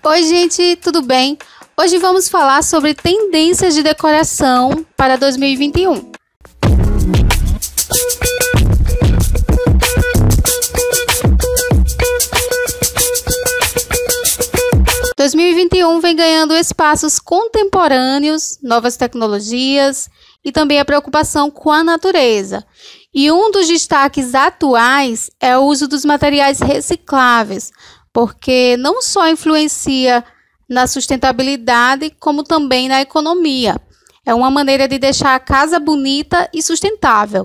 Oi gente, tudo bem? Hoje vamos falar sobre tendências de decoração para 2021. Em 2021 vem ganhando espaços contemporâneos, novas tecnologias e também a preocupação com a natureza. E um dos destaques atuais é o uso dos materiais recicláveis, porque não só influencia na sustentabilidade, como também na economia. É uma maneira de deixar a casa bonita e sustentável.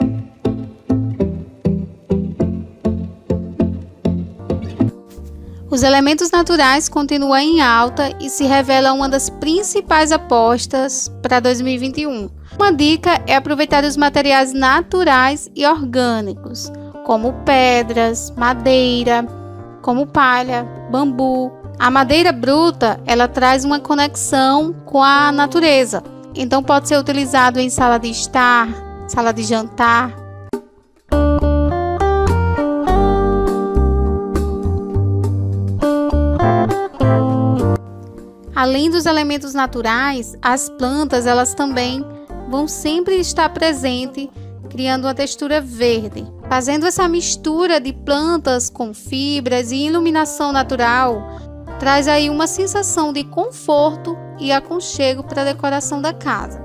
Os elementos naturais continuam em alta e se revela uma das principais apostas para 2021. Uma dica é aproveitar os materiais naturais e orgânicos, como pedras, madeira, como palha, bambu. A madeira bruta, ela traz uma conexão com a natureza. Então pode ser utilizado em sala de estar, sala de jantar. Além dos elementos naturais, as plantas, elas também vão sempre estar presentes, criando uma textura verde. Fazendo essa mistura de plantas com fibras e iluminação natural, traz aí uma sensação de conforto e aconchego para a decoração da casa.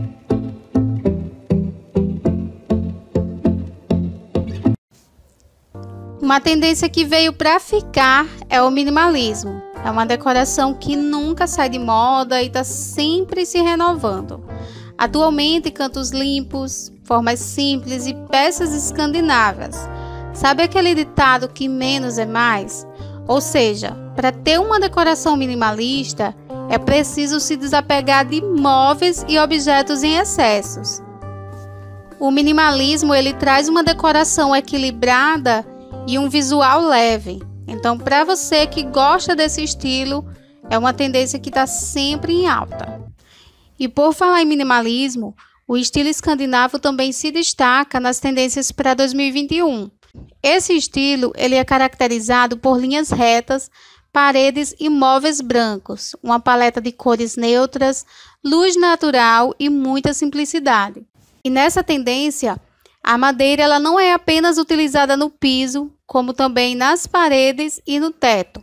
Uma tendência que veio para ficar é o minimalismo. É uma decoração que nunca sai de moda e está sempre se renovando. Atualmente, cantos limpos, formas simples e peças escandinavas. Sabe aquele ditado que menos é mais? Ou seja, para ter uma decoração minimalista, é preciso se desapegar de móveis e objetos em excessos. O minimalismo, ele traz uma decoração equilibrada e um visual leve. Então, para você que gosta desse estilo, é uma tendência que está sempre em alta. E por falar em minimalismo, o estilo escandinavo também se destaca nas tendências para 2021. Esse estilo, ele é caracterizado por linhas retas, paredes e móveis brancos, uma paleta de cores neutras, luz natural e muita simplicidade. E nessa tendência, a madeira ela não é apenas utilizada no piso, como também nas paredes e no teto.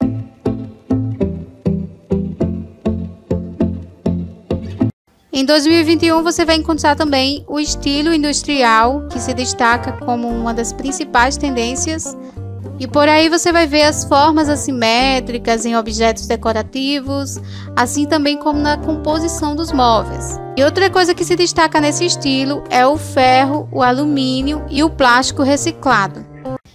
Em 2021 você vai encontrar também o estilo industrial, que se destaca como uma das principais tendências. E por aí você vai ver as formas assimétricas em objetos decorativos, assim também como na composição dos móveis. E outra coisa que se destaca nesse estilo é o ferro, o alumínio e o plástico reciclado.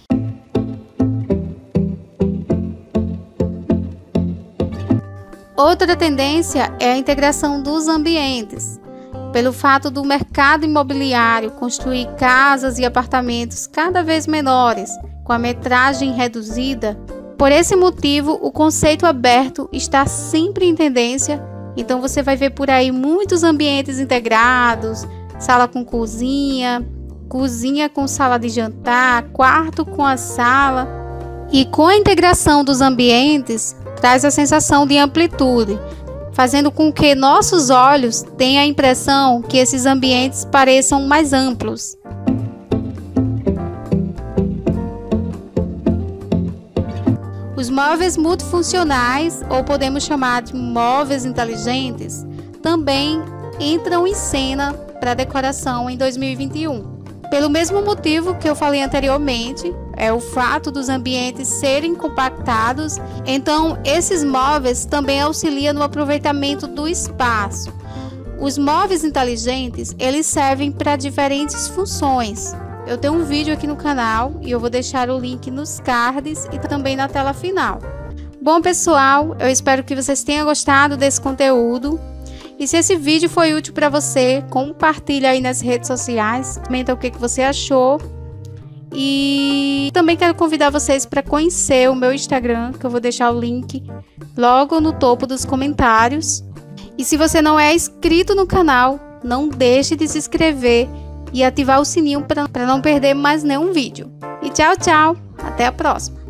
Outra tendência é a integração dos ambientes. Pelo fato do mercado imobiliário construir casas e apartamentos cada vez menores, com a metragem reduzida, por esse motivo o conceito aberto está sempre em tendência. Então você vai ver por aí muitos ambientes integrados, sala com cozinha, cozinha com sala de jantar, quarto com a sala. E com a integração dos ambientes, traz a sensação de amplitude, fazendo com que nossos olhos tenham a impressão que esses ambientes pareçam mais amplos. Os móveis multifuncionais, ou podemos chamar de móveis inteligentes, também entram em cena para decoração em 2021. Pelo mesmo motivo que eu falei anteriormente, é o fato dos ambientes serem compactados, então esses móveis também auxiliam no aproveitamento do espaço. Os móveis inteligentes, eles servem para diferentes funções. Eu tenho um vídeo aqui no canal e eu vou deixar o link nos cards e também na tela final. Bom pessoal, eu espero que vocês tenham gostado desse conteúdo. E se esse vídeo foi útil para você, compartilha aí nas redes sociais, comenta o que você achou. E também quero convidar vocês para conhecer o meu Instagram, que eu vou deixar o link logo no topo dos comentários. E se você não é inscrito no canal, não deixe de se inscrever e ativar o sininho para não perder mais nenhum vídeo. E tchau, tchau! Até a próxima!